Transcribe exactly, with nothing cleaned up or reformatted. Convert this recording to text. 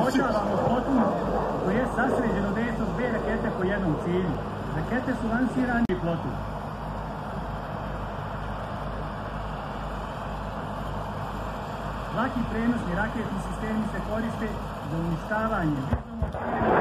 Uočavamo potpuno koji je sasređeno dejstvo s dve rakete po jednom cilju. Rakete su lansirane i flotu. Laki prenosni raketni sistemi se koriste za uništavanje vizualnog